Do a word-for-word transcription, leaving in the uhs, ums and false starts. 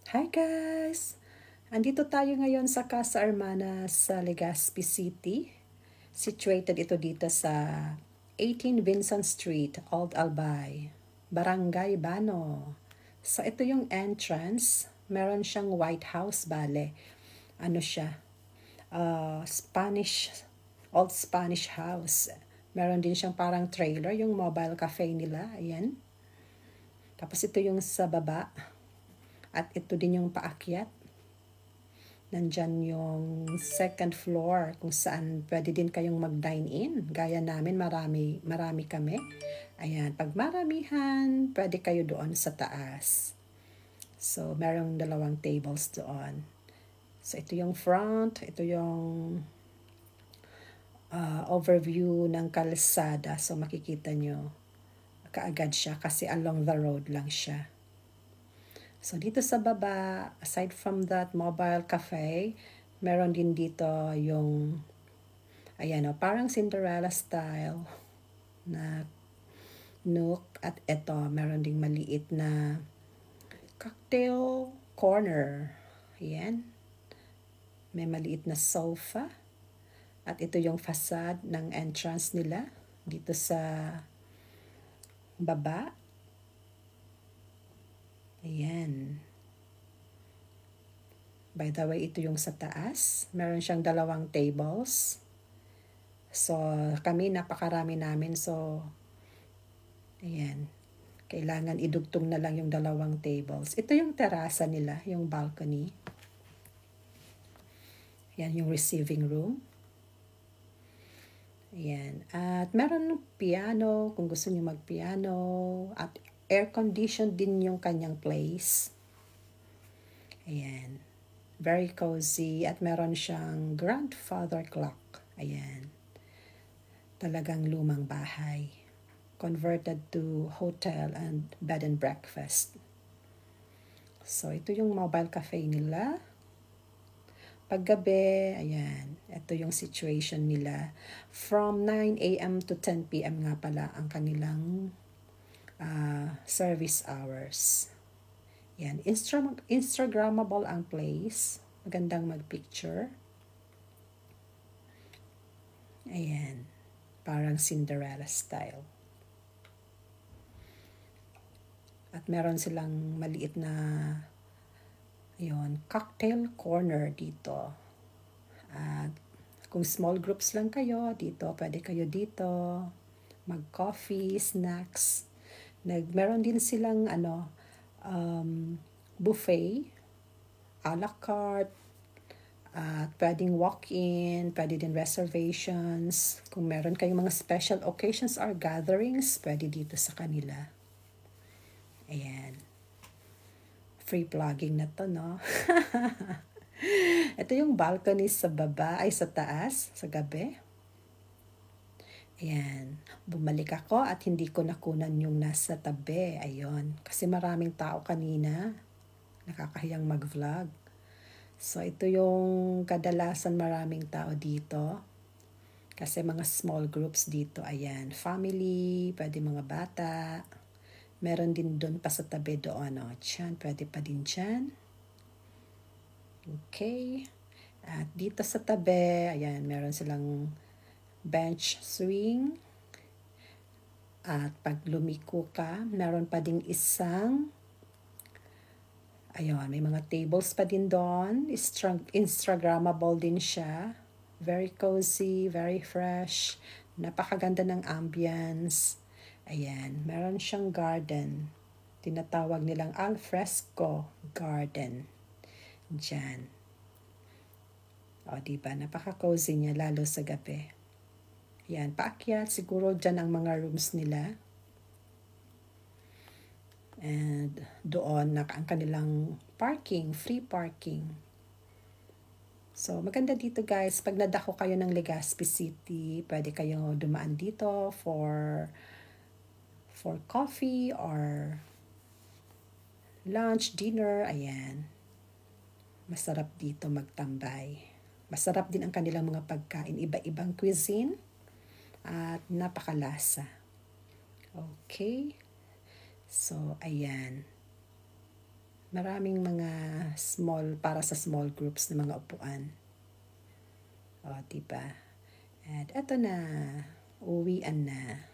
Hi guys! Andito tayo ngayon sa Casa Hermana sa Legazpi City. Situated ito dito sa eighteen Vincent Street, Old Albay, Barangay Bano. So ito yung entrance. Meron siyang White House, bale. Ano siya? Uh, Spanish, Old Spanish house. Meron din siyang parang trailer, yung mobile cafe nila. Ayan. Tapos ito yung sa baba. At ito din yung paakyat. Nandyan yung second floor kung saan pwede din kayong mag-dine-in. Gaya namin, marami, marami kami. Ayan, pag maramihan, pwede kayo doon sa taas. So, merong dalawang tables doon. So, ito yung front, ito yung uh, overview ng kalsada. So, makikita nyo kaagad siya kasi along the road lang siya. So, dito sa baba, aside from that mobile cafe, meron din dito yung, ayan o, parang Cinderella style na nook. At eto, meron ding maliit na cocktail corner. Ayan. May maliit na sofa. At ito yung facade ng entrance nila dito sa baba. Ayan. By the way, ito yung sa taas. Meron siyang dalawang tables. So, kami napakarami namin. So, ayan. Kailangan idugtong na lang yung dalawang tables. Ito yung terasa nila, yung balcony. Ayan yung receiving room. Ayan. At meron piano kung gusto niyo mag-piano. At air-conditioned din yung kanyang place. Ayan. Very cozy. At meron siyang grandfather clock. Ayan. Talagang lumang bahay. Converted to hotel and bed and breakfast. So, ito yung mobile cafe nila. Paggabi, ayan. Ito yung situation nila. From nine a m to ten p m nga pala ang kanilang Uh, service hours. Yan. Insta- Instagrammable ang place. Magandang mag-picture. Ayan. Parang Cinderella style. At meron silang maliit na yun, cocktail corner dito. At kung small groups lang kayo, dito, pwede kayo dito. Mag-coffee, snacks. Nag, meron din silang ano, um, buffet, a la carte, at uh, pwedeng walk-in, pwede din reservations. Kung meron kayong mga special occasions or gatherings, pwede dito sa kanila. Ayan. Free plugging na to, no? Ito yung balcony sa baba, ay sa taas, sa gabi. Ayan, bumalik ako at hindi ko nakunan yung nasa tabi. Ayun, kasi maraming tao kanina. Nakakahiyang mag-vlog. So, ito yung kadalasan maraming tao dito. Kasi mga small groups dito. Ayan, family, pwede mga bata. Meron din doon pa sa tabi doon. O, dyan, pwede pa din dyan. Okay. At dito sa tabi, ayan, meron silang bench swing. At pag lumiko ka, meron pa ding isang, ayun, may mga tables pa din doon. Instagrammable din siya. Very cozy, very fresh. Napakaganda ng ambience. Ayan, meron siyang garden. Tinatawag nilang alfresco garden. Diyan. O, diba? Napaka-cozy niya, lalo sa gabi. Yan, paakyat. Siguro dyan ang mga rooms nila. And doon na ang kanilang parking, free parking. So, maganda dito guys. Pag nadako kayo ng Legazpi City, pwede kayo dumaan dito for for coffee or lunch, dinner. Ayan. Masarap dito magtambay. Masarap din ang kanilang mga pagkain. Iba-ibang cuisine. At napakalasa. Okay. So, ayan. Maraming mga small, para sa small groups na mga upuan. O, diba? At eto na, uwian na.